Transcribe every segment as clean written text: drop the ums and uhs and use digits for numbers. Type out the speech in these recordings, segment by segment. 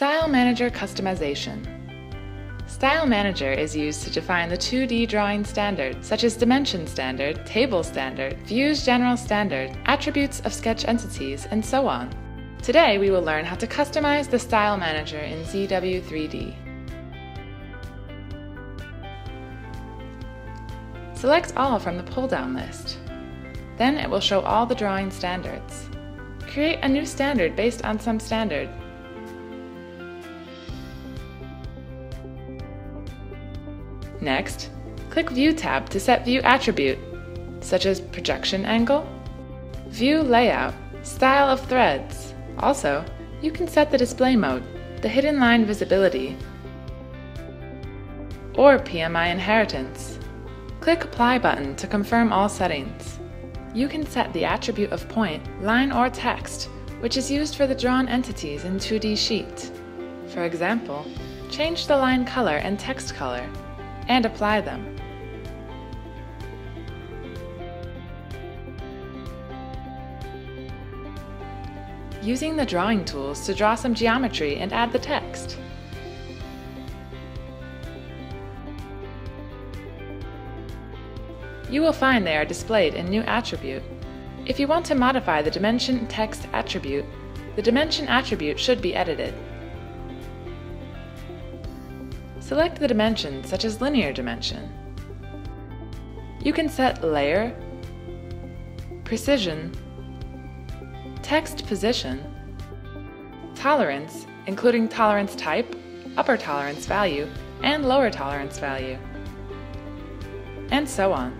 Style Manager Customization. Style Manager is used to define the 2D drawing standards, such as Dimension Standard, Table Standard, Views General Standard, attributes of sketch entities, and so on. Today we will learn how to customize the Style Manager in ZW3D. Select all from the pull-down list. Then it will show all the drawing standards. Create a new standard based on some standard. Next, click View tab to set view attribute, such as projection angle, view layout, style of threads. Also, you can set the display mode, the hidden line visibility, or PMI inheritance. Click Apply button to confirm all settings. You can set the attribute of point, line, or text, which is used for the drawn entities in 2D Sheet. For example, change the line color and text color, and apply them. Using the drawing tools to draw some geometry and add the text. You will find they are displayed in New Attribute. If you want to modify the Dimension Text attribute, the Dimension attribute should be edited. Select the dimension, such as linear dimension. You can set layer, precision, text position, tolerance, including tolerance type, upper tolerance value, and lower tolerance value, and so on.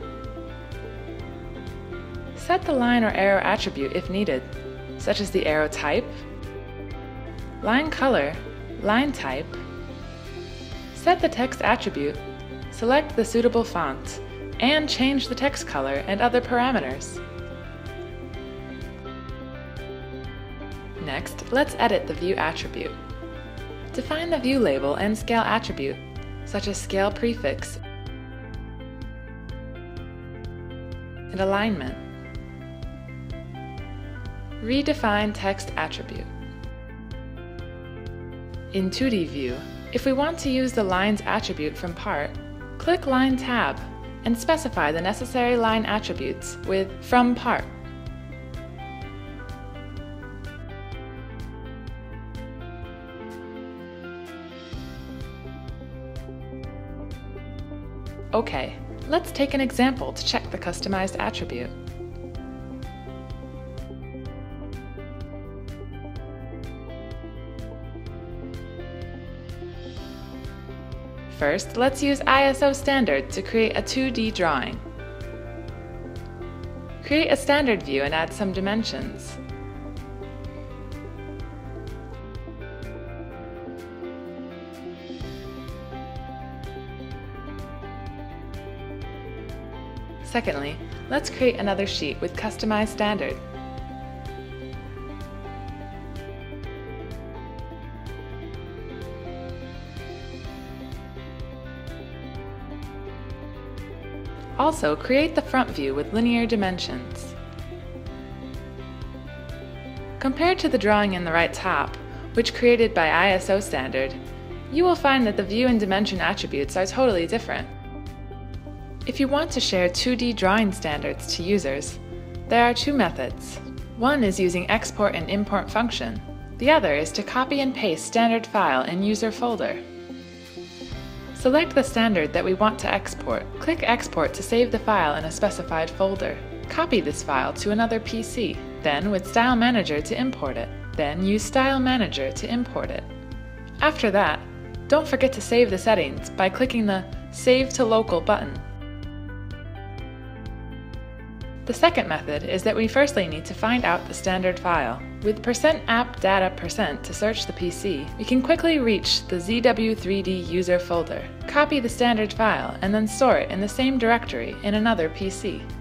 Set the line or arrow attribute if needed, such as the arrow type, line color, line type. Set the text attribute, select the suitable font, and change the text color and other parameters. Next, let's edit the view attribute. Define the view label and scale attribute, such as scale prefix and alignment. Redefine text attribute. In 2D view, if we want to use the Lines attribute from Part, click Line tab and specify the necessary line attributes with From Part. Okay, let's take an example to check the customized attribute. First, let's use ISO standard to create a 2D drawing. Create a standard view and add some dimensions. Secondly, let's create another sheet with customized standard. Also, create the front view with linear dimensions. Compared to the drawing in the right top, which created by ISO standard, you will find that the view and dimension attributes are totally different. If you want to share 2D drawing standards to users, there are two methods. One is using export and import function. The other is to copy and paste standard file in user folder. Select the standard that we want to export. Click Export to save the file in a specified folder. Copy this file to another PC, then with Style Manager to import it. Then use Style Manager to import it. After that, don't forget to save the settings by clicking the Save to Local button. The second method is that we firstly need to find out the standard file. With %appdata% to search the PC, we can quickly reach the ZW3D user folder, copy the standard file, and then store it in the same directory in another PC.